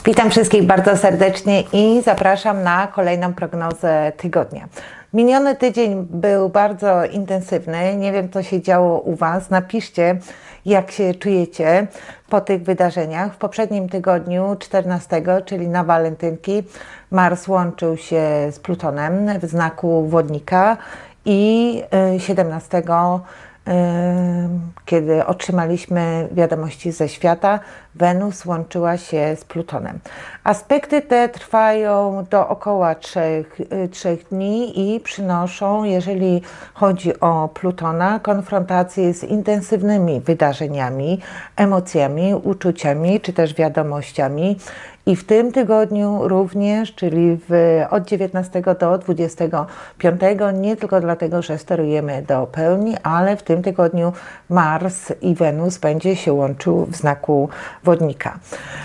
Witam wszystkich bardzo serdecznie i zapraszam na kolejną prognozę tygodnia. Miniony tydzień był bardzo intensywny. Nie wiem, co się działo u Was. Napiszcie, jak się czujecie po tych wydarzeniach. W poprzednim tygodniu, 14, czyli na walentynki, Mars łączył się z Plutonem w znaku Wodnika i 17, kiedy otrzymaliśmy wiadomości ze świata, Wenus łączyła się z Plutonem. Aspekty te trwają do około 3 dni i przynoszą, jeżeli chodzi o Plutona, konfrontację z intensywnymi wydarzeniami, emocjami, uczuciami czy też wiadomościami. I w tym tygodniu również, czyli od 19 do 25, nie tylko dlatego, że sterujemy do pełni, ale w tym tygodniu Mars i Wenus będzie się łączył w znaku Wodnika.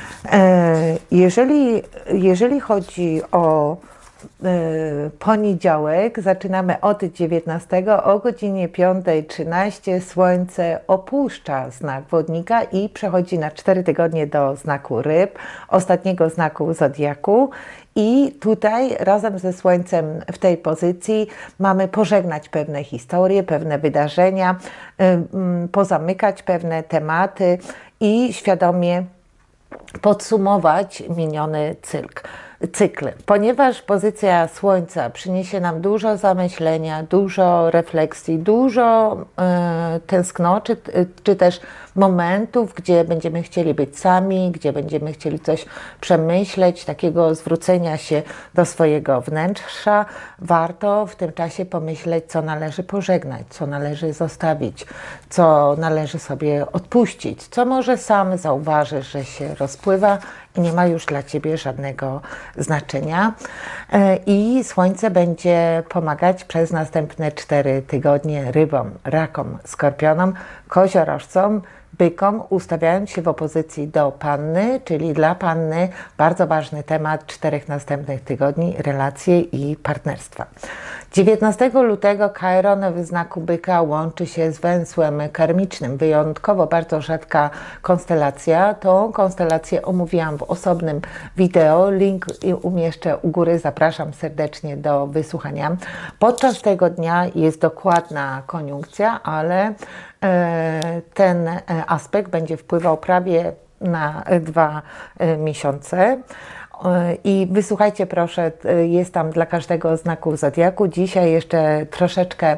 Jeżeli chodzi o poniedziałek, zaczynamy od 19 o godzinie 5:13. Słońce opuszcza znak Wodnika i przechodzi na 4 tygodnie do znaku Ryb, ostatniego znaku zodiaku. I tutaj razem ze Słońcem w tej pozycji mamy pożegnać pewne historie, pewne wydarzenia, pozamykać pewne tematy i świadomie podsumować miniony cykl. Ponieważ pozycja Słońca przyniesie nam dużo zamyślenia, dużo refleksji, dużo tęsknoty, czy też momentów, gdzie będziemy chcieli być sami, gdzie będziemy chcieli coś przemyśleć, takiego zwrócenia się do swojego wnętrza, warto w tym czasie pomyśleć, co należy pożegnać, co należy zostawić, co należy sobie odpuścić, co może sam zauważysz, że się rozpływa i nie ma już dla Ciebie żadnego znaczenia. I Słońce będzie pomagać przez następne 4 tygodnie rybom, rakom, skorpionom, koziorożcom, bykom, ustawiając się w opozycji do Panny, czyli dla Panny bardzo ważny temat 4 następnych tygodni, relacje i partnerstwa. 19 lutego Chiron w znaku Byka łączy się z węzłem karmicznym. Wyjątkowo bardzo rzadka konstelacja. Tą konstelację omówiłam w osobnym wideo. Link umieszczę u góry. Zapraszam serdecznie do wysłuchania. Podczas tego dnia jest dokładna koniunkcja, ale ten aspekt będzie wpływał prawie na 2 miesiące. I wysłuchajcie proszę, jest tam dla każdego znaku zodiaku. Dzisiaj jeszcze troszeczkę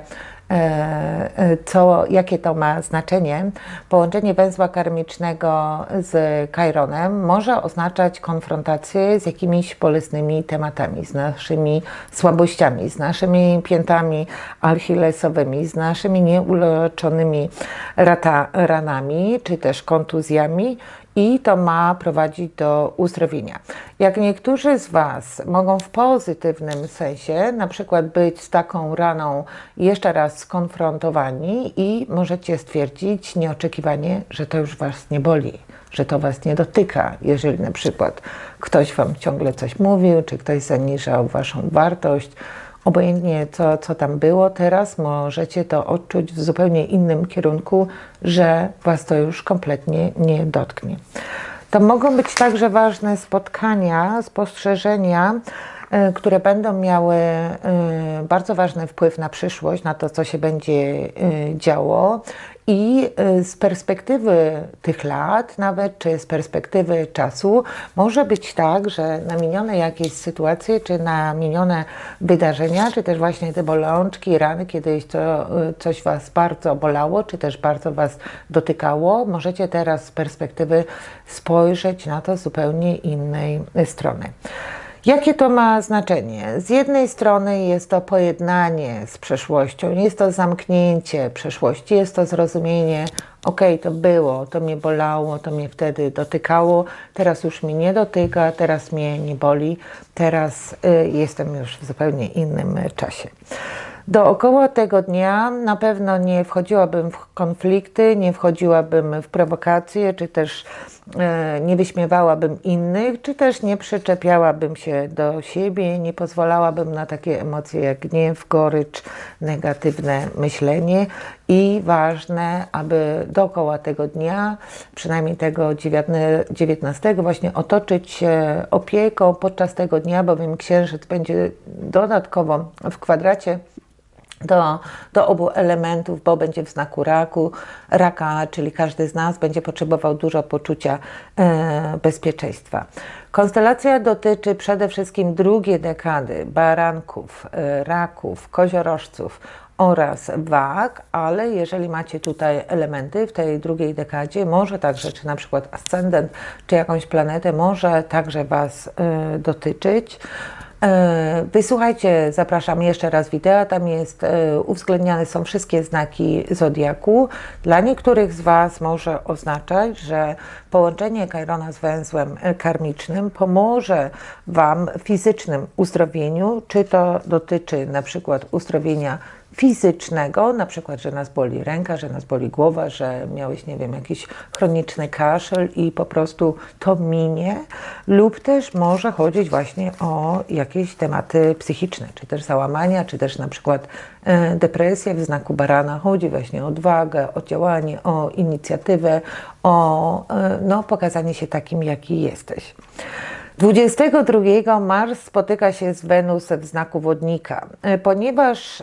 jakie to ma znaczenie. Połączenie węzła karmicznego z Chironem może oznaczać konfrontację z jakimiś bolesnymi tematami, z naszymi słabościami, z naszymi piętami achillesowymi, z naszymi nieuleczonymi ranami, czy też kontuzjami. I to ma prowadzić do uzdrowienia. Jak niektórzy z Was mogą w pozytywnym sensie na przykład być z taką raną jeszcze raz skonfrontowani i możecie stwierdzić nieoczekiwanie, że to już Was nie boli, że to Was nie dotyka. Jeżeli na przykład ktoś Wam ciągle coś mówił, czy ktoś zaniżał Waszą wartość, obojętnie co tam było, teraz możecie to odczuć w zupełnie innym kierunku, że Was to już kompletnie nie dotknie. To mogą być także ważne spotkania, spostrzeżenia, które będą miały bardzo ważny wpływ na przyszłość, na to, co się będzie działo. I z perspektywy tych lat, nawet czy z perspektywy czasu, może być tak, że na minione jakieś sytuacje, czy na minione wydarzenia, czy też właśnie te bolączki, rany, kiedyś coś Was bardzo bolało, czy też bardzo Was dotykało, możecie teraz z perspektywy spojrzeć na to z zupełnie innej strony. Jakie to ma znaczenie? Z jednej strony jest to pojednanie z przeszłością, jest to zamknięcie przeszłości, jest to zrozumienie, ok, to było, to mnie bolało, to mnie wtedy dotykało, teraz już mnie nie dotyka, teraz mnie nie boli, teraz jestem już w zupełnie innym czasie. Dookoła tego dnia na pewno nie wchodziłabym w konflikty, nie wchodziłabym w prowokacje, czy też nie wyśmiewałabym innych, czy też nie przyczepiałabym się do siebie, nie pozwalałabym na takie emocje jak gniew, gorycz, negatywne myślenie. I ważne, aby dookoła tego dnia, przynajmniej tego 19, właśnie otoczyć się opieką podczas tego dnia, bowiem księżyc będzie dodatkowo w kwadracie do obu elementów, bo będzie w znaku raka, czyli każdy z nas będzie potrzebował dużo poczucia bezpieczeństwa. Konstelacja dotyczy przede wszystkim drugiej dekady baranków, raków, koziorożców oraz wag, ale jeżeli macie tutaj elementy w tej drugiej dekadzie, może także, czy na przykład ascendent, czy jakąś planetę, może także Was dotyczyć. Wysłuchajcie, zapraszam jeszcze raz wideo, tam jest uwzględniane są wszystkie znaki zodiaku. Dla niektórych z Was może oznaczać, że połączenie Chirona z węzłem karmicznym pomoże Wam w fizycznym uzdrowieniu, czy to dotyczy na przykład uzdrowienia fizycznego, na przykład, że nas boli ręka, że nas boli głowa, że miałeś, nie wiem, jakiś chroniczny kaszel i po prostu to minie, lub też może chodzić właśnie o jakieś tematy psychiczne, czy też załamania, czy też na przykład depresję w znaku barana. Chodzi właśnie o odwagę, o działanie, o inicjatywę, o pokazanie się takim, jaki jesteś. 22 Mars spotyka się z Wenus w znaku Wodnika, ponieważ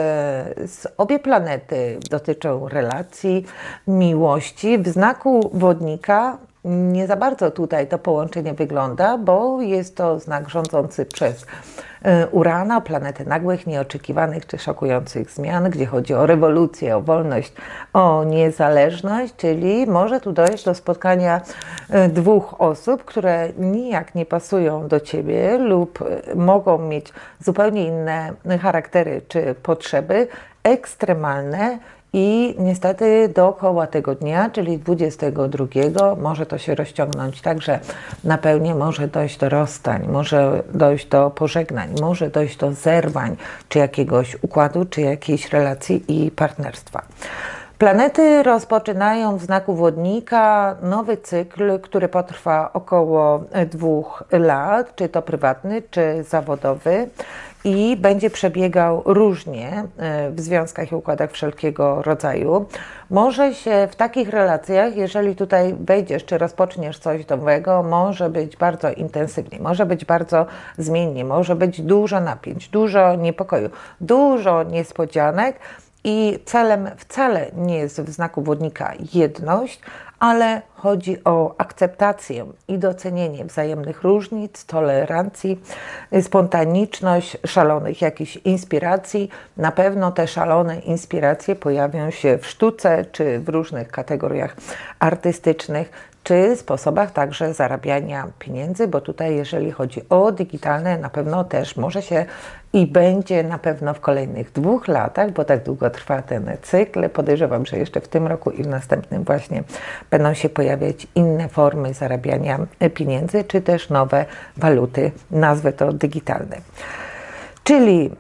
obie planety dotyczą relacji, miłości. W znaku Wodnika nie za bardzo tutaj to połączenie wygląda, bo jest to znak rządzący przez Urana, planetę nagłych, nieoczekiwanych czy szokujących zmian, gdzie chodzi o rewolucję, o wolność, o niezależność, czyli może tu dojść do spotkania dwóch osób, które nijak nie pasują do Ciebie lub mogą mieć zupełnie inne charaktery czy potrzeby, ekstremalne. I niestety dookoła tego dnia, czyli 22, może to się rozciągnąć tak, że na pełni może dojść do rozstań, może dojść do pożegnań, może dojść do zerwań, czy jakiegoś układu, czy jakiejś relacji i partnerstwa. Planety rozpoczynają w znaku Wodnika nowy cykl, który potrwa około 2 lat, czy to prywatny, czy zawodowy. I będzie przebiegał różnie w związkach i układach wszelkiego rodzaju. Może się w takich relacjach, jeżeli tutaj wejdziesz czy rozpoczniesz coś nowego, może być bardzo intensywnie, może być bardzo zmiennie, może być dużo napięć, dużo niepokoju, dużo niespodzianek i celem wcale nie jest w znaku Wodnika jedność, ale chodzi o akceptację i docenienie wzajemnych różnic, tolerancji, spontaniczność, szalonych jakichś inspiracji. Na pewno te szalone inspiracje pojawią się w sztuce czy w różnych kategoriach artystycznych, czy sposobach także zarabiania pieniędzy, bo tutaj jeżeli chodzi o digitalne, na pewno też może się i będzie na pewno w kolejnych 2 latach, bo tak długo trwa ten cykl. Podejrzewam, że jeszcze w tym roku i w następnym właśnie będą się pojawiać inne formy zarabiania pieniędzy, czy też nowe waluty, nazwę to digitalne. Czyli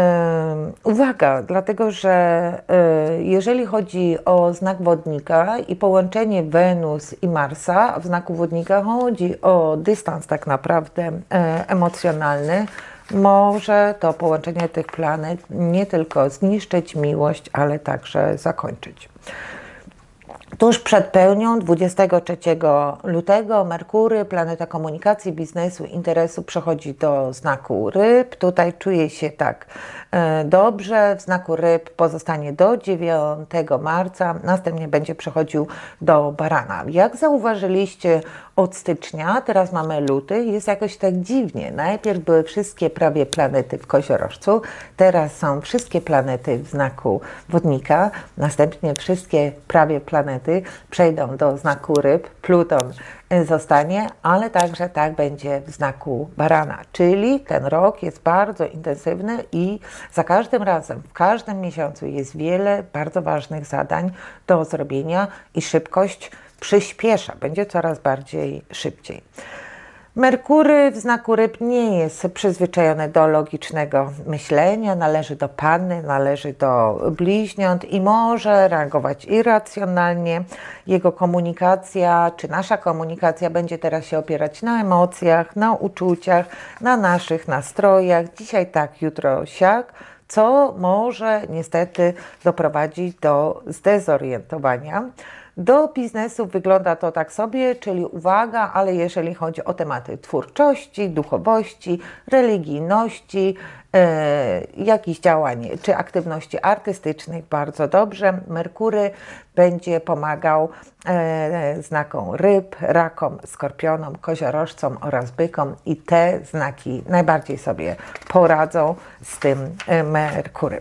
uwaga, dlatego że jeżeli chodzi o znak Wodnika i połączenie Wenus i Marsa, w znaku Wodnika chodzi o dystans tak naprawdę emocjonalny, może to połączenie tych planet nie tylko zniszczyć miłość, ale także zakończyć. Tuż przed pełnią 23 lutego Merkury, planeta komunikacji, biznesu, interesu, przechodzi do znaku Ryb. Tutaj czuje się tak dobrze. W znaku Ryb pozostanie do 9 marca, następnie będzie przechodził do Barana. Jak zauważyliście od stycznia, teraz mamy luty, jest jakoś tak dziwnie. Najpierw były wszystkie prawie planety w Koziorożcu, teraz są wszystkie planety w znaku Wodnika, następnie wszystkie prawie planety przejdą do znaku Ryb, Pluton zostanie, ale także tak będzie w znaku Barana. Czyli ten rok jest bardzo intensywny i za każdym razem, w każdym miesiącu jest wiele bardzo ważnych zadań do zrobienia i szybkość przyspiesza, będzie coraz bardziej szybciej. Merkury w znaku ryb nie jest przyzwyczajony do logicznego myślenia, należy do panny, należy do bliźniąt i może reagować irracjonalnie. Jego komunikacja, czy nasza komunikacja będzie teraz się opierać na emocjach, na uczuciach, na naszych nastrojach. Dzisiaj tak, jutro siak, co może niestety doprowadzić do zdezorientowania. Do biznesu wygląda to tak sobie, czyli uwaga, ale jeżeli chodzi o tematy twórczości, duchowości, religijności, jakichś działań czy aktywności artystycznych, bardzo dobrze. Merkury będzie pomagał znakom ryb, rakom, skorpionom, koziorożcom oraz bykom i te znaki najbardziej sobie poradzą z tym Merkury.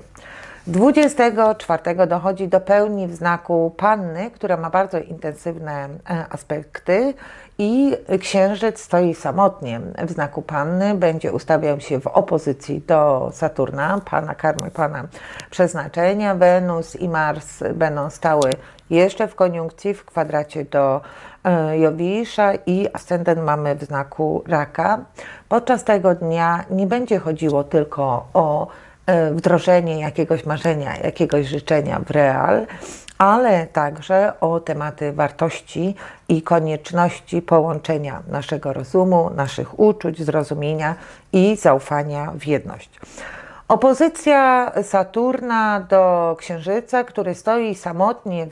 24 dochodzi do pełni w znaku Panny, która ma bardzo intensywne aspekty i Księżyc stoi samotnie w znaku Panny, będzie ustawiał się w opozycji do Saturna, Pana karmy, Pana przeznaczenia. Wenus i Mars będą stały jeszcze w koniunkcji, w kwadracie do Jowisza i ascendent mamy w znaku Raka. Podczas tego dnia nie będzie chodziło tylko o wdrożenie jakiegoś marzenia, jakiegoś życzenia w real, ale także o tematy wartości i konieczności połączenia naszego rozumu, naszych uczuć, zrozumienia i zaufania w jedność. Opozycja Saturna do Księżyca, który stoi samotnie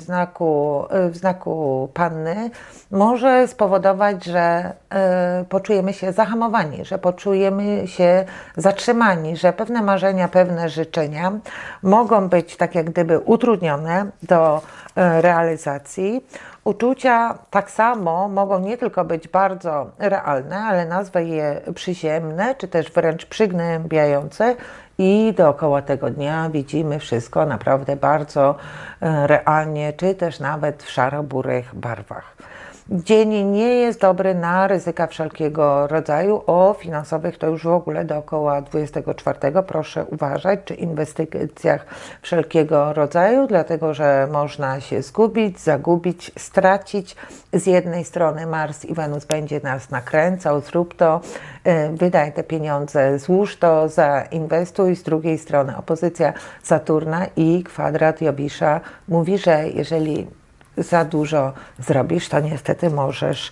w znaku Panny, może spowodować, że poczujemy się zahamowani, że poczujemy się zatrzymani, że pewne marzenia, pewne życzenia mogą być tak jak gdyby utrudnione do realizacji. Uczucia tak samo mogą nie tylko być bardzo realne, ale nazwę je przyziemne, czy też wręcz przygnębiające i dookoła tego dnia widzimy wszystko naprawdę bardzo realnie, czy też nawet w szaro-burych barwach. Dzień nie jest dobry na ryzyka wszelkiego rodzaju, o finansowych to już w ogóle dookoła 24 proszę uważać, czy inwestycjach wszelkiego rodzaju, dlatego że można się zgubić, zagubić, stracić. Z jednej strony Mars i Wenus będzie nas nakręcał, zrób to, wydaj te pieniądze, złóż to, zainwestuj, z drugiej strony opozycja Saturna i kwadrat Jowisza mówi, że jeżeli za dużo zrobisz, to niestety możesz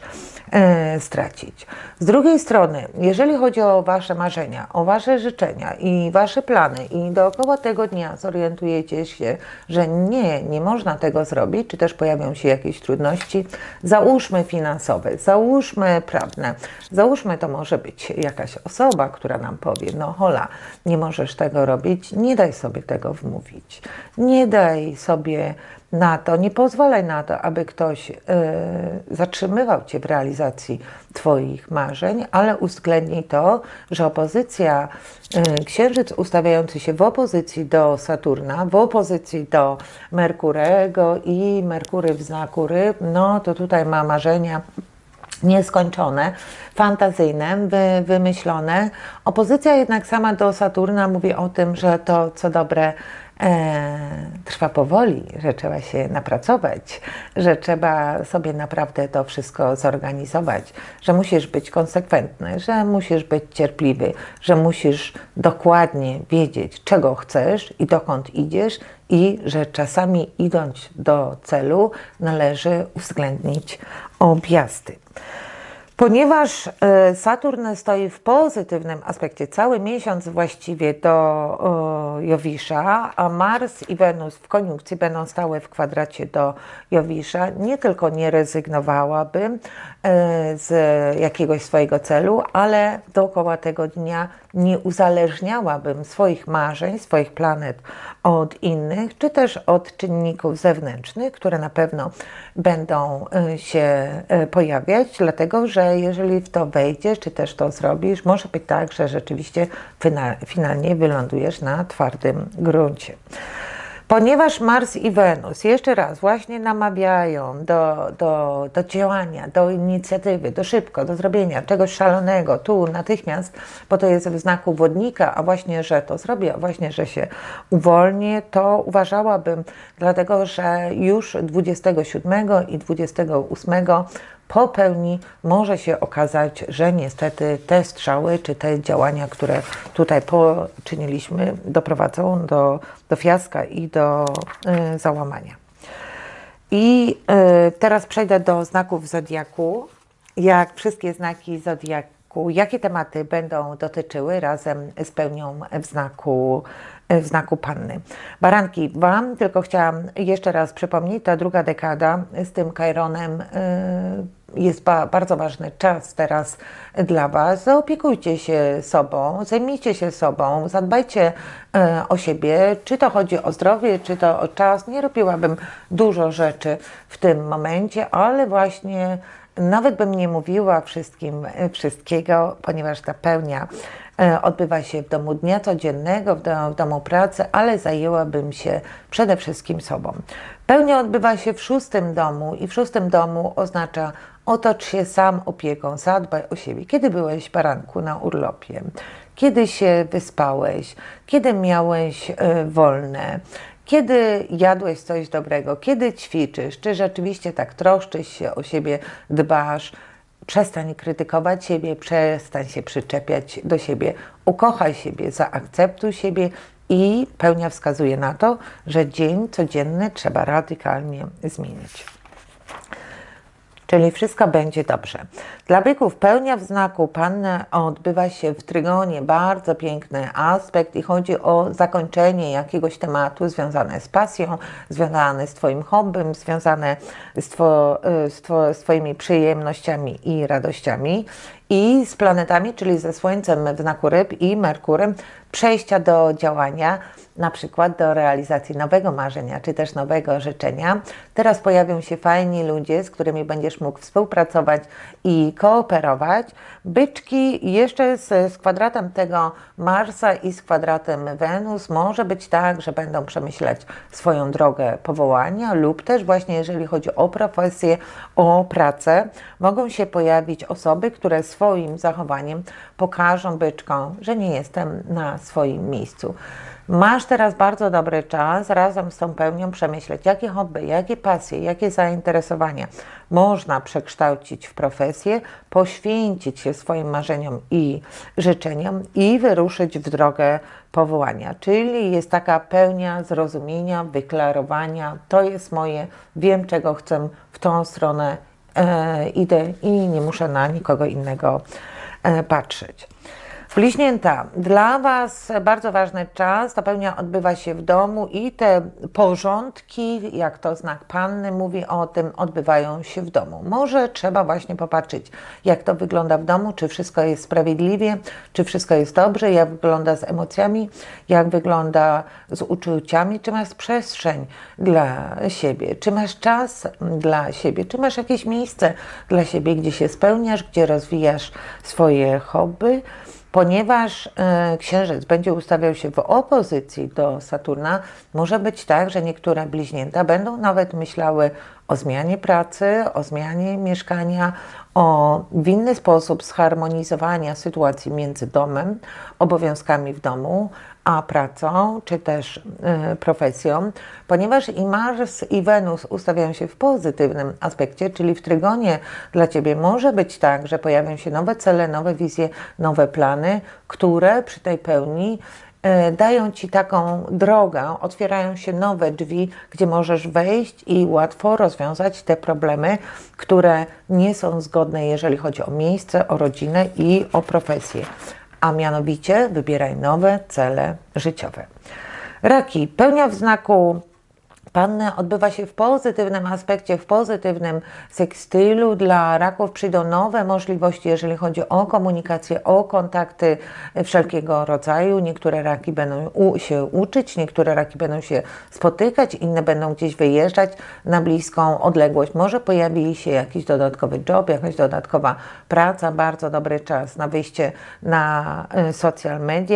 stracić. Z drugiej strony, jeżeli chodzi o Wasze marzenia, o Wasze życzenia i Wasze plany i dookoła tego dnia zorientujecie się, że nie można tego zrobić, czy też pojawią się jakieś trudności, załóżmy finansowe, załóżmy prawne, załóżmy to może być jakaś osoba, która nam powie, no hola, nie możesz tego robić, nie daj sobie tego wmówić, nie daj sobie na to, nie pozwalaj na to, aby ktoś zatrzymywał Cię w realizacji Twoich marzeń, ale uwzględnij to, że opozycja, Księżyc ustawiający się w opozycji do Saturna, w opozycji do Merkurego i Merkury w znaku ryb, no to tutaj ma marzenia nieskończone, fantazyjne, wymyślone. Opozycja jednak sama do Saturna mówi o tym, że to co dobre trwa powoli, że trzeba się napracować, że trzeba sobie naprawdę to wszystko zorganizować, że musisz być konsekwentny, że musisz być cierpliwy, że musisz dokładnie wiedzieć, czego chcesz i dokąd idziesz i że czasami idąc do celu należy uwzględnić objazdy. Ponieważ Saturn stoi w pozytywnym aspekcie cały miesiąc właściwie do Jowisza, a Mars i Wenus w koniunkcji będą stały w kwadracie do Jowisza, nie tylko nie rezygnowałabym z jakiegoś swojego celu, ale dookoła tego dnia nie uzależniałabym swoich marzeń, swoich planet od innych, czy też od czynników zewnętrznych, które na pewno będą się pojawiać, dlatego że jeżeli w to wejdziesz, czy też to zrobisz, może być tak, że rzeczywiście finalnie wylądujesz na twardym gruncie. Ponieważ Mars i Wenus jeszcze raz właśnie namawiają do działania, do inicjatywy, do szybko, do zrobienia czegoś szalonego, tu natychmiast, bo to jest w znaku wodnika, a właśnie, że to zrobię, a właśnie, że się uwolnię, to uważałabym, dlatego że już 27 i 28 po pełni może się okazać, że niestety te strzały, czy te działania, które tutaj poczyniliśmy, doprowadzą do fiaska i do załamania. I teraz przejdę do znaków Zodiaku. Jak wszystkie znaki Zodiaku, jakie tematy będą dotyczyły razem z pełnią w znaku Panny. Baranki, Wam tylko chciałam jeszcze raz przypomnieć, ta druga dekada z tym Chironem jest bardzo ważny czas teraz dla Was. Zaopiekujcie się sobą, zajmijcie się sobą, zadbajcie o siebie, czy to chodzi o zdrowie, czy to o czas. Nie robiłabym dużo rzeczy w tym momencie, ale właśnie nawet bym nie mówiła wszystkiego, ponieważ ta pełnia odbywa się w domu dnia codziennego, w domu pracy, ale zajęłabym się przede wszystkim sobą. Pełnia odbywa się w 6. domu i w 6. domu oznacza otocz się sam opieką, zadbaj o siebie. Kiedy byłeś, Baranku, na urlopie? Kiedy się wyspałeś? Kiedy miałeś wolne? Kiedy jadłeś coś dobrego? Kiedy ćwiczysz? Czy rzeczywiście tak troszczysz się o siebie, dbasz? Przestań krytykować siebie, przestań się przyczepiać do siebie, ukochaj siebie, zaakceptuj siebie i pełnia wskazuje na to, że dzień codzienny trzeba radykalnie zmienić. Czyli wszystko będzie dobrze. Dla byków pełnia w znaku Panny odbywa się w trygonie, bardzo piękny aspekt i chodzi o zakończenie jakiegoś tematu związane z pasją, związane z Twoim hobbym, związane z Twoimi przyjemnościami i radościami i z planetami, czyli ze Słońcem w znaku Ryb i Merkurem, przejścia do działania, na przykład do realizacji nowego marzenia, czy też nowego życzenia. Teraz pojawią się fajni ludzie, z którymi będziesz mógł współpracować i kooperować. Byczki jeszcze z kwadratem tego Marsa i z kwadratem Wenus może być tak, że będą przemyśleć swoją drogę powołania lub też właśnie jeżeli chodzi o profesję, o pracę, mogą się pojawić osoby, które swoim zachowaniem pokażą byczkom, że nie jestem na swoim miejscu. Masz teraz bardzo dobry czas razem z tą pełnią przemyśleć, jakie hobby, jakie pasje, jakie zainteresowania można przekształcić w profesję, poświęcić się swoim marzeniom i życzeniom i wyruszyć w drogę powołania. Czyli jest taka pełnia zrozumienia, wyklarowania, to jest moje, wiem czego chcę, w tą stronę idę i nie muszę na nikogo innego patrzeć. Bliźnięta, dla Was bardzo ważny czas, ta pełnia odbywa się w domu i te porządki, jak to znak Panny mówi o tym, odbywają się w domu. Może trzeba właśnie popatrzeć, jak to wygląda w domu, czy wszystko jest sprawiedliwie, czy wszystko jest dobrze, jak wygląda z emocjami, jak wygląda z uczuciami, czy masz przestrzeń dla siebie, czy masz czas dla siebie, czy masz jakieś miejsce dla siebie, gdzie się spełniasz, gdzie rozwijasz swoje hobby. Ponieważ Księżyc będzie ustawiał się w opozycji do Saturna, może być tak, że niektóre bliźnięta będą nawet myślały o zmianie pracy, o zmianie mieszkania, w inny sposób zharmonizowania sytuacji między domem, obowiązkami w domu, a pracą, czy też profesją, ponieważ i Mars i Wenus ustawiają się w pozytywnym aspekcie, czyli w trygonie dla Ciebie może być tak, że pojawią się nowe cele, nowe wizje, nowe plany, które przy tej pełni dają Ci taką drogę, otwierają się nowe drzwi, gdzie możesz wejść i łatwo rozwiązać te problemy, które nie są zgodne, jeżeli chodzi o miejsce, o rodzinę i o profesję. A mianowicie wybieraj nowe cele życiowe. Raki, pełnia w znaku Panny odbywa się w pozytywnym aspekcie, w pozytywnym sekstylu. Dla raków przyjdą nowe możliwości, jeżeli chodzi o komunikację, o kontakty wszelkiego rodzaju. Niektóre raki będą się uczyć, niektóre raki będą się spotykać, inne będą gdzieś wyjeżdżać na bliską odległość. Może pojawi się jakiś dodatkowy job, jakaś dodatkowa praca. Bardzo dobry czas na wyjście na social media,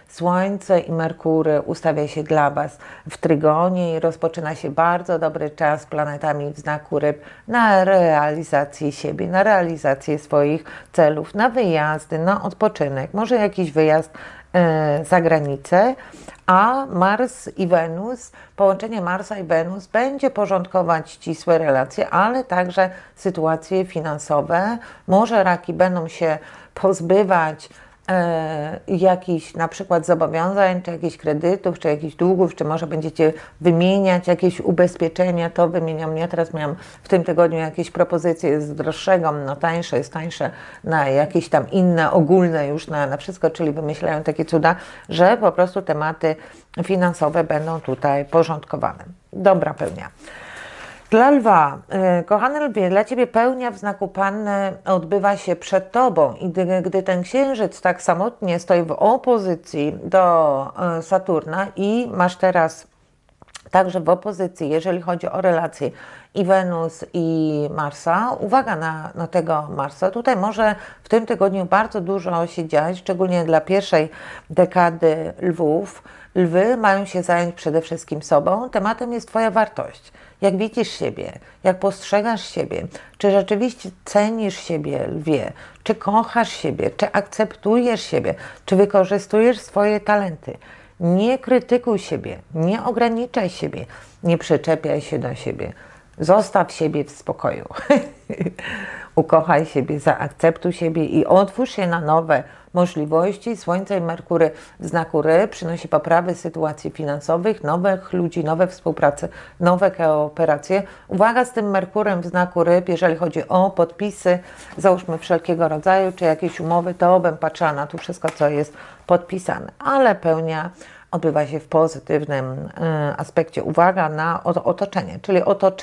Słońce i Merkury ustawia się dla Was w trygonie i rozpoczyna się bardzo dobry czas z planetami w znaku ryb na realizację siebie, na realizację swoich celów, na wyjazdy, na odpoczynek, może jakiś wyjazd za granicę, a Mars i Wenus, połączenie Marsa i Wenus będzie porządkować ścisłe relacje, ale także sytuacje finansowe. Może raki będą się pozbywać jakichś na przykład zobowiązań, czy jakichś kredytów, czy jakichś długów, czy może będziecie wymieniać jakieś ubezpieczenia, to wymieniam. Ja teraz miałam w tym tygodniu jakieś propozycje, jest droższego, no tańsze, jest tańsze na jakieś tam inne, ogólne już na wszystko, czyli wymyślają takie cuda, że po prostu tematy finansowe będą tutaj porządkowane. Dobra pełnia. Dla Lwa, kochany Lwie, dla Ciebie pełnia w znaku Panny odbywa się przed Tobą i gdy ten księżyc tak samotnie stoi w opozycji do Saturna i masz teraz także w opozycji, jeżeli chodzi o relacje i Wenus i Marsa, uwaga na tego Marsa, tutaj może w tym tygodniu bardzo dużo się dziać, szczególnie dla pierwszej dekady Lwów. Lwy mają się zająć przede wszystkim sobą, tematem jest Twoja wartość. Jak widzisz siebie, jak postrzegasz siebie, czy rzeczywiście cenisz siebie, Lwie, czy kochasz siebie, czy akceptujesz siebie, czy wykorzystujesz swoje talenty. Nie krytykuj siebie, nie ograniczaj siebie, nie przyczepiaj się do siebie. Zostaw siebie w spokoju. Ukochaj siebie, zaakceptuj siebie i otwórz się na nowe możliwości. Słońce i Merkury w znaku Ryb przynosi poprawy sytuacji finansowych, nowych ludzi, nowe współprace, nowe kooperacje. Uwaga z tym Merkurem w znaku Ryb, jeżeli chodzi o podpisy, załóżmy wszelkiego rodzaju, czy jakieś umowy, to bym patrzyła na to wszystko, co jest podpisane. Ale pełnia odbywa się w pozytywnym aspekcie. Uwaga na otoczenie, czyli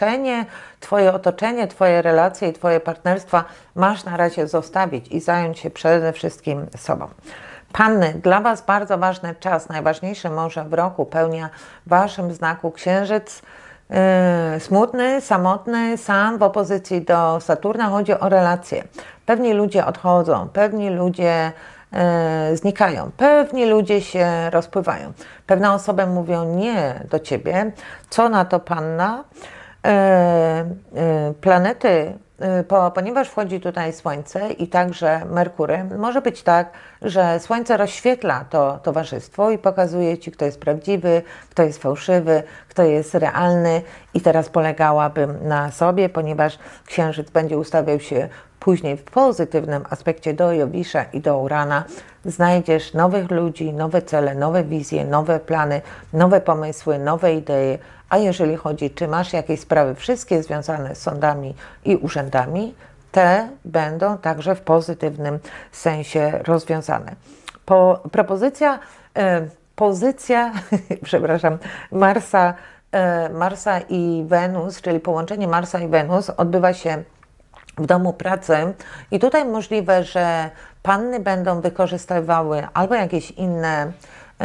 otoczenie, Twoje relacje i Twoje partnerstwa masz na razie zostawić i zająć się przede wszystkim sobą. Panny, dla Was bardzo ważny czas, najważniejszy może w roku, pełnia w Waszym znaku Księżyc, smutny, samotny, sam w opozycji do Saturna. Chodzi o relacje. Pewni ludzie odchodzą, pewni ludzie znikają, pewni ludzie się rozpływają. Pewne osoby mówią nie do Ciebie. Co na to Panna? Planety, ponieważ wchodzi tutaj Słońce i także Merkury, może być tak, że Słońce rozświetla to towarzystwo i pokazuje Ci, kto jest prawdziwy, kto jest fałszywy, kto jest realny i teraz polegałabym na sobie, ponieważ Księżyc będzie ustawiał się później w pozytywnym aspekcie do Jowisza i do Urana. Znajdziesz nowych ludzi, nowe cele, nowe wizje, nowe plany, nowe pomysły, nowe idee. A jeżeli chodzi, czy masz jakieś sprawy, wszystkie związane z sądami i urzędami, te będą także w pozytywnym sensie rozwiązane. Pozycja przepraszam, Marsa i Wenus, czyli połączenie Marsa i Wenus odbywa się w domu pracy i tutaj możliwe, że panny będą wykorzystywały albo jakieś inne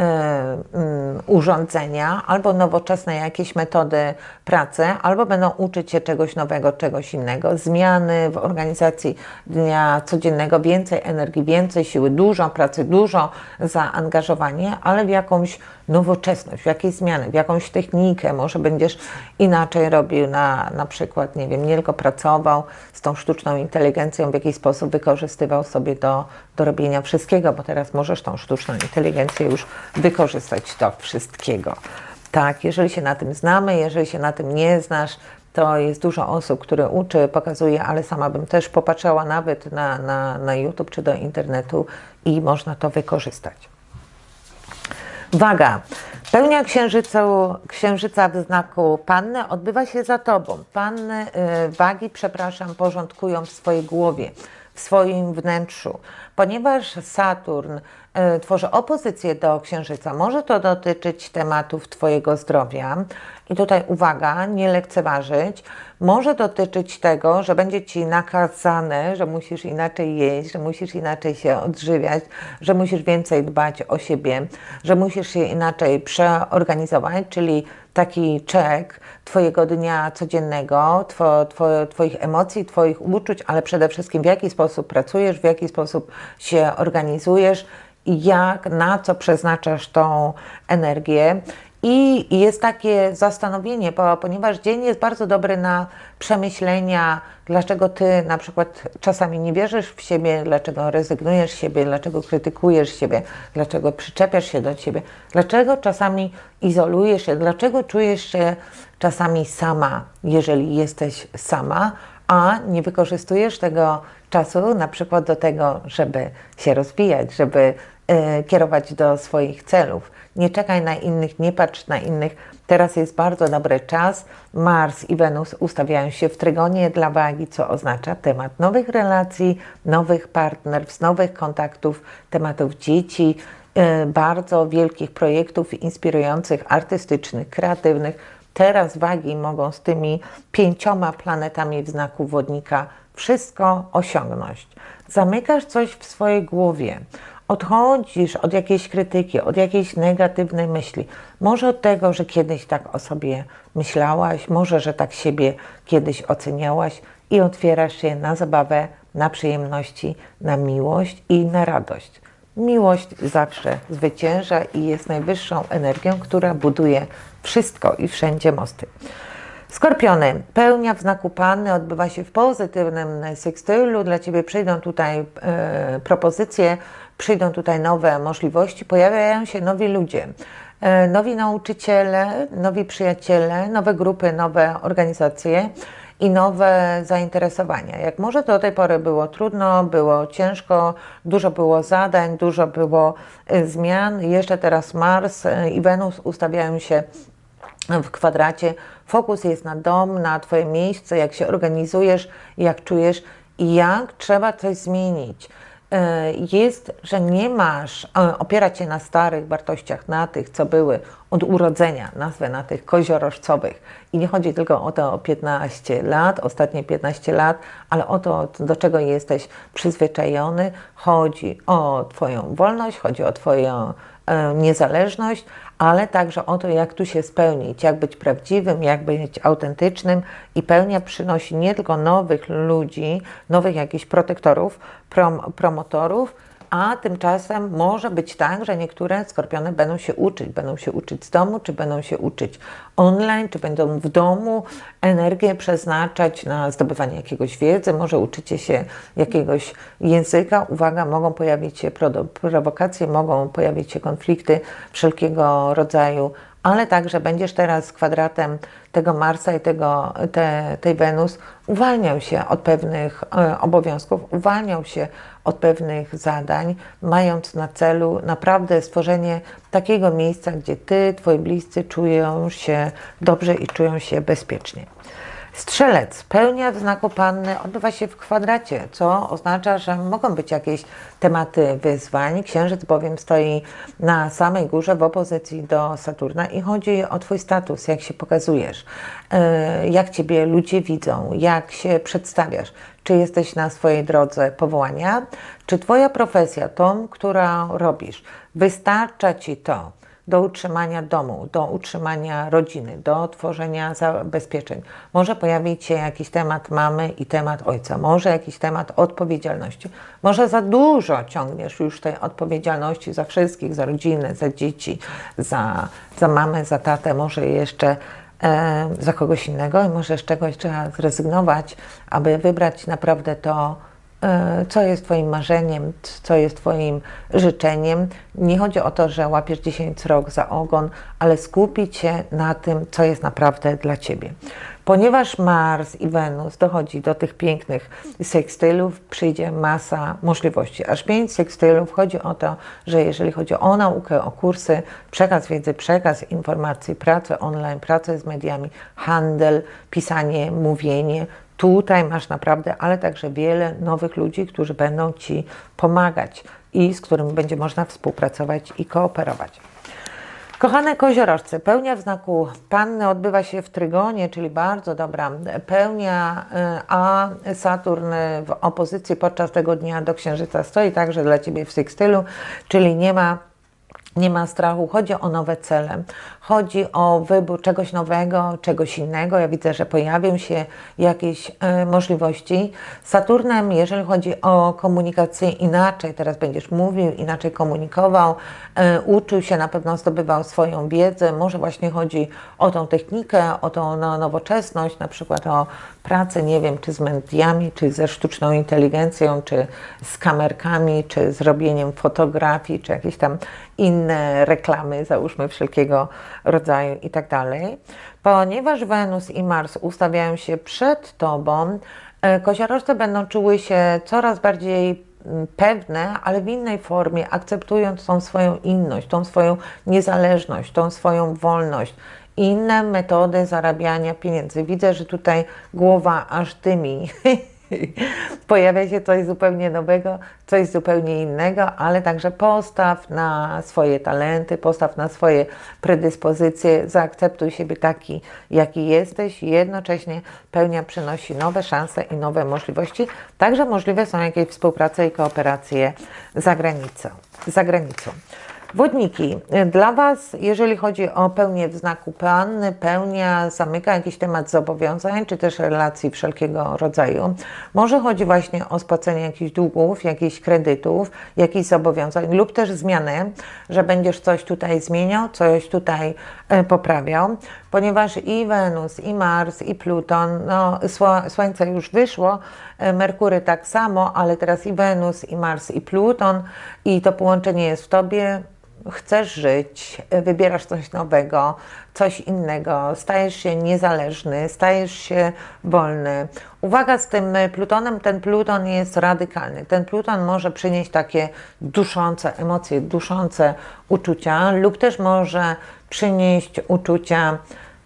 urządzenia, albo nowoczesne jakieś metody pracy, albo będą uczyć się czegoś nowego, czegoś innego, zmiany w organizacji dnia codziennego, więcej energii, więcej siły, dużo pracy, dużo zaangażowanie, ale w jakąś nowoczesność, w jakieś zmiany, w jakąś technikę, może będziesz inaczej robił na przykład, nie wiem, nie tylko pracował z tą sztuczną inteligencją, w jakiś sposób wykorzystywał sobie do robienia wszystkiego, bo teraz możesz tą sztuczną inteligencję już wykorzystać do wszystkiego. Tak, jeżeli się na tym znamy, jeżeli się na tym nie znasz, to jest dużo osób, które uczy, pokazuje, ale sama bym też popatrzała nawet na YouTube czy do internetu i można to wykorzystać. Waga. Pełnia księżyca w znaku Panny odbywa się za Tobą. Panny, wagi, przepraszam, porządkują w swojej głowie, w swoim wnętrzu. Ponieważ Saturn tworzy opozycję do Księżyca, może to dotyczyć tematów Twojego zdrowia. I tutaj uwaga, nie lekceważyć. Może dotyczyć tego, że będzie Ci nakazane, że musisz inaczej jeść, że musisz inaczej się odżywiać, że musisz więcej dbać o siebie, że musisz się inaczej przeorganizować, czyli taki check Twojego dnia codziennego, Twoich emocji, Twoich uczuć, ale przede wszystkim w jaki sposób pracujesz, w jaki sposób się organizujesz na co przeznaczasz tą energię. I jest takie zastanowienie, ponieważ dzień jest bardzo dobry na przemyślenia, dlaczego ty na przykład czasami nie wierzysz w siebie, dlaczego rezygnujesz z siebie, dlaczego krytykujesz siebie, dlaczego przyczepiasz się do siebie, dlaczego czasami izolujesz się, dlaczego czujesz się czasami sama, jeżeli jesteś sama, a nie wykorzystujesz tego czasu na przykład do tego, żeby się rozwijać, żeby kierować do swoich celów. Nie czekaj na innych, nie patrz na innych. Teraz jest bardzo dobry czas. Mars i Wenus ustawiają się w trygonie dla wagi, co oznacza temat nowych relacji, nowych partnerstw, nowych kontaktów, tematów dzieci, bardzo wielkich projektów inspirujących, artystycznych, kreatywnych. Teraz wagi mogą z tymi 5 planetami w znaku wodnika wszystko osiągnąć. Zamykasz coś w swojej głowie. Odchodzisz od jakiejś krytyki, od jakiejś negatywnej myśli. Może od tego, że kiedyś tak o sobie myślałaś, może, że tak siebie kiedyś oceniałaś i otwierasz się na zabawę, na przyjemności, na miłość i na radość. Miłość zawsze zwycięża i jest najwyższą energią, która buduje wszystko i wszędzie mosty. Skorpiony, pełnia w znaku Panny odbywa się w pozytywnym sekstylu. Dla Ciebie przyjdą tutaj propozycje, przyjdą tutaj nowe możliwości, pojawiają się nowi ludzie, nowi nauczyciele, nowi przyjaciele, nowe grupy, nowe organizacje i nowe zainteresowania. Jak może do tej pory było trudno, było ciężko, dużo było zadań, dużo było zmian. Jeszcze teraz Mars i Wenus ustawiają się w kwadracie. Fokus jest na dom, na Twoje miejsce, jak się organizujesz, jak czujesz i jak trzeba coś zmienić. Jest, że nie masz opierać się na starych wartościach, na tych, co były od urodzenia, nazwę na tych koziorożcowych. I nie chodzi tylko o to o 15 lat, ostatnie 15 lat, ale o to, do czego jesteś przyzwyczajony. Chodzi o Twoją wolność, chodzi o Twoją niezależność, ale także o to, jak tu się spełnić, jak być prawdziwym, jak być autentycznym i pełnia przynosi nie tylko nowych ludzi, nowych jakichś protektorów, promotorów, a tymczasem może być tak, że niektóre skorpiony będą się uczyć z domu, czy będą się uczyć online, czy będą w domu energię przeznaczać na zdobywanie jakiegoś wiedzy, może uczycie się jakiegoś języka. Uwaga, mogą pojawić się prowokacje, mogą pojawić się konflikty wszelkiego rodzaju, ale także będziesz teraz kwadratem tego Marsa i tej Wenus uwalniał się od pewnych obowiązków, uwalniał się od pewnych zadań, mając na celu naprawdę stworzenie takiego miejsca, gdzie Ty, Twoi bliscy czują się dobrze i czują się bezpiecznie. Strzelec, pełnia w znaku Panny odbywa się w kwadracie, co oznacza, że mogą być jakieś tematy wyzwań. Księżyc bowiem stoi na samej górze w opozycji do Saturna i chodzi o Twój status, jak się pokazujesz, jak Ciebie ludzie widzą, jak się przedstawiasz. Czy jesteś na swojej drodze powołania, czy Twoja profesja, tą, którą robisz, wystarcza Ci to do utrzymania domu, do utrzymania rodziny, do tworzenia zabezpieczeń. Może pojawić się jakiś temat mamy i temat ojca, może jakiś temat odpowiedzialności. Może za dużo ciągniesz już tej odpowiedzialności za wszystkich, za rodzinę, za dzieci, za mamę, za tatę, może jeszcze za kogoś innego i może z czegoś trzeba zrezygnować, aby wybrać naprawdę to, co jest Twoim marzeniem, co jest Twoim życzeniem. Nie chodzi o to, że łapiesz 10 srok za ogon, ale skupić się na tym, co jest naprawdę dla Ciebie. Ponieważ Mars i Wenus dochodzi do tych pięknych sekstylów, przyjdzie masa możliwości. Aż 5 sekstylów. Chodzi o to, że jeżeli chodzi o naukę, o kursy, przekaz wiedzy, przekaz informacji, pracę online, pracę z mediami, handel, pisanie, mówienie, tutaj masz naprawdę, ale także wiele nowych ludzi, którzy będą Ci pomagać i z którymi będzie można współpracować i kooperować. Kochane koziorożce, pełnia w znaku Panny odbywa się w trygonie, czyli bardzo dobra pełnia, a Saturn w opozycji podczas tego dnia do Księżyca stoi także dla Ciebie w sekstylu, czyli nie ma strachu, chodzi o nowe cele, chodzi o wybór czegoś nowego, czegoś innego. Ja widzę, że pojawią się jakieś możliwości. Z Saturnem, jeżeli chodzi o komunikację, inaczej teraz będziesz mówił, inaczej komunikował, uczył się, na pewno zdobywał swoją wiedzę. Może właśnie chodzi o tą technikę, o tą nowoczesność, na przykład o pracę, nie wiem, czy z mediami, czy ze sztuczną inteligencją, czy z kamerkami, czy z robieniem fotografii, czy jakieś tam inne reklamy, załóżmy wszelkiego rodzaju i tak dalej. Ponieważ Wenus i Mars ustawiają się przed Tobą, koziorożce będą czuły się coraz bardziej pewne, ale w innej formie, akceptując tą swoją inność, tą swoją niezależność, tą swoją wolność, inne metody zarabiania pieniędzy. Widzę, że tutaj głowa aż dymi. Pojawia się coś zupełnie nowego, coś zupełnie innego, ale także postaw na swoje talenty, postaw na swoje predyspozycje, zaakceptuj siebie taki, jaki jesteś. Jednocześnie pełnia przynosi nowe szanse i nowe możliwości. Także możliwe są jakieś współprace i kooperacje za granicą. Wodniki, dla Was, jeżeli chodzi o pełnię w znaku Panny, pełnia zamyka jakiś temat zobowiązań, czy też relacji wszelkiego rodzaju. Może chodzi właśnie o spłacenie jakichś długów, jakichś kredytów, jakichś zobowiązań lub też zmianę, że będziesz coś tutaj zmieniał, coś tutaj poprawiał, ponieważ i Wenus, i Mars, i Pluton, no Słońce już wyszło, Merkury tak samo, ale teraz i Wenus, i Mars, i Pluton i to połączenie jest w Tobie. Chcesz żyć, wybierasz coś nowego, coś innego, stajesz się niezależny, stajesz się wolny. Uwaga z tym Plutonem, ten Pluton jest radykalny. Ten Pluton może przynieść takie duszące emocje, duszące uczucia lub też może przynieść uczucia,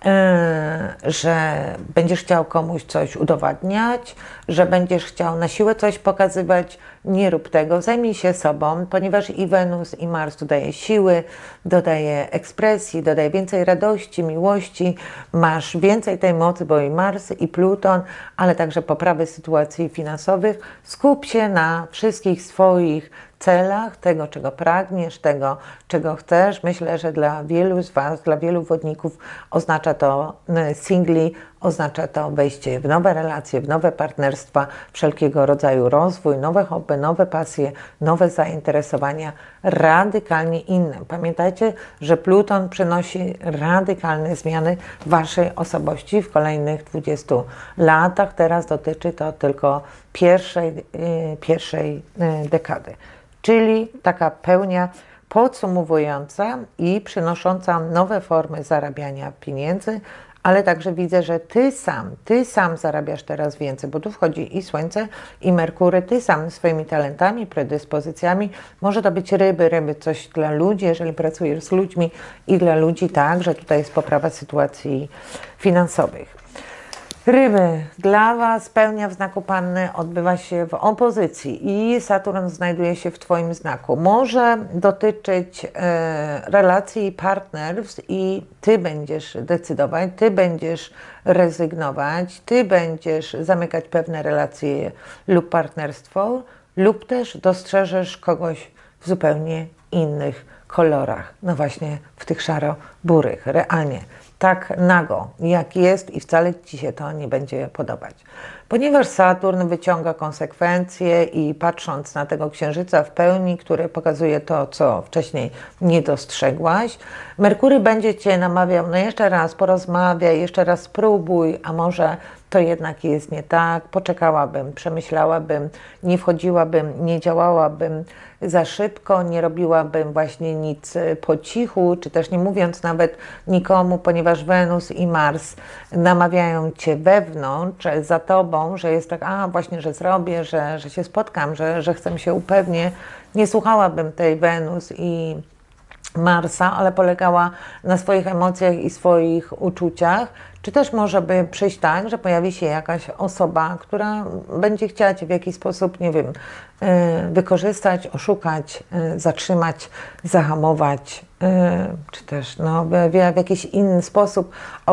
że będziesz chciał komuś coś udowadniać, że będziesz chciał na siłę coś pokazywać. Nie rób tego, zajmij się sobą, ponieważ i Wenus, i Mars dodaje siły, dodaje ekspresji, dodaje więcej radości, miłości, masz więcej tej mocy, bo i Mars, i Pluton, ale także poprawy sytuacji finansowych. Skup się na wszystkich swoich celach, tego, czego pragniesz, tego, czego chcesz. Myślę, że dla wielu z Was, dla wielu wodników oznacza to singli, oznacza to wejście w nowe relacje, w nowe partnerstwa, wszelkiego rodzaju rozwój, nowe hobby, nowe pasje, nowe zainteresowania, radykalnie inne. Pamiętajcie, że Pluton przynosi radykalne zmiany Waszej osobowości w kolejnych 20 latach. Teraz dotyczy to tylko pierwszej dekady. Czyli taka pełnia podsumowująca i przynosząca nowe formy zarabiania pieniędzy, ale także widzę, że Ty sam zarabiasz teraz więcej, bo tu wchodzi i Słońce, i Merkury, Ty sam swoimi talentami, predyspozycjami. Może to być ryby, coś dla ludzi, jeżeli pracujesz z ludźmi i dla ludzi także tutaj jest poprawa sytuacji finansowych. Ryby, dla Was pełnia w znaku Panny odbywa się w opozycji i Saturn znajduje się w Twoim znaku. Może dotyczyć relacji partnerstw i Ty będziesz decydować, Ty będziesz rezygnować, Ty będziesz zamykać pewne relacje lub partnerstwo, lub też dostrzeżesz kogoś w zupełnie innych kolorach. No właśnie w tych szaro-burych, realnie. Tak nago, jak jest i wcale Ci się to nie będzie podobać. Ponieważ Saturn wyciąga konsekwencje i patrząc na tego księżyca w pełni, który pokazuje to, co wcześniej nie dostrzegłaś, Merkury będzie Cię namawiał, no jeszcze raz porozmawiaj, jeszcze raz spróbuj, a może to jednak jest nie tak, poczekałabym, przemyślałabym, nie wchodziłabym, nie działałabym za szybko, nie robiłabym właśnie nic po cichu, czy też nie mówiąc nawet nikomu, ponieważ Wenus i Mars namawiają Cię wewnątrz, za Tobą, że jest tak, a właśnie, że zrobię, że się spotkam, że chcę się upewnić. Nie słuchałabym tej Wenus i Marsa, ale polegała na swoich emocjach i swoich uczuciach. Czy też może by przyjść tak, że pojawi się jakaś osoba, która będzie chciała Cię w jakiś sposób, nie wiem, wykorzystać, oszukać, zatrzymać, zahamować, czy też no, w jakiś inny sposób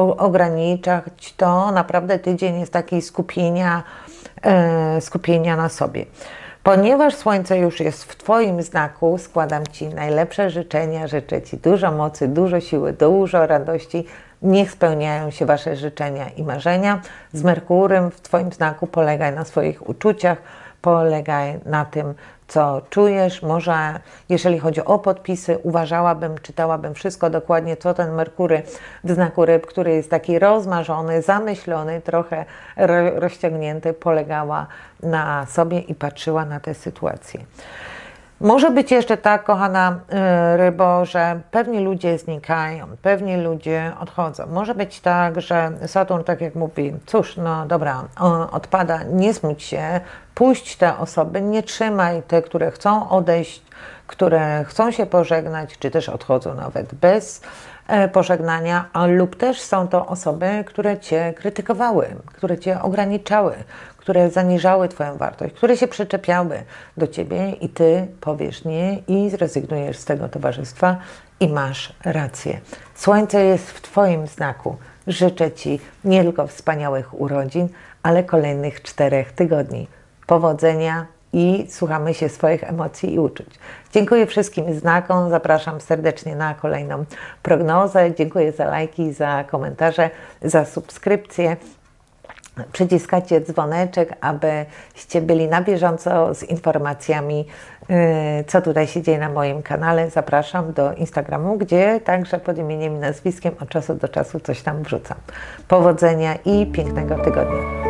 ograniczać to. Naprawdę tydzień jest taki skupienia na sobie. Ponieważ Słońce już jest w Twoim znaku, składam Ci najlepsze życzenia, życzę Ci dużo mocy, dużo siły, dużo radości. Niech spełniają się Wasze życzenia i marzenia. Z Merkurem w Twoim znaku polegaj na swoich uczuciach, polegaj na tym, co czujesz. Może jeżeli chodzi o podpisy, uważałabym, czytałabym wszystko dokładnie, co ten Merkury w znaku Ryb, który jest taki rozmarzony, zamyślony, trochę rozciągnięty, polegała na sobie i patrzyła na tę sytuację. Może być jeszcze tak, kochana rybo, że pewni ludzie znikają, pewni ludzie odchodzą. Może być tak, że Saturn, tak jak mówi, cóż, no dobra, odpada, nie smuć się, puść te osoby, nie trzymaj te, które chcą odejść, które chcą się pożegnać, czy też odchodzą nawet bez pożegnania, lub też są to osoby, które Cię krytykowały, które Cię ograniczały, które zaniżały Twoją wartość, które się przyczepiały do Ciebie i Ty powiesz nie i zrezygnujesz z tego towarzystwa i masz rację. Słońce jest w Twoim znaku. Życzę Ci nie tylko wspaniałych urodzin, ale kolejnych 4 tygodni. Powodzenia i słuchamy się swoich emocji i uczuć. Dziękuję wszystkim znakom, zapraszam serdecznie na kolejną prognozę. Dziękuję za lajki, za komentarze, za subskrypcje. Przyciskacie dzwoneczek, abyście byli na bieżąco z informacjami, co tutaj się dzieje na moim kanale. Zapraszam do Instagramu, gdzie także pod imieniem i nazwiskiem od czasu do czasu coś tam wrzucam. Powodzenia i pięknego tygodnia.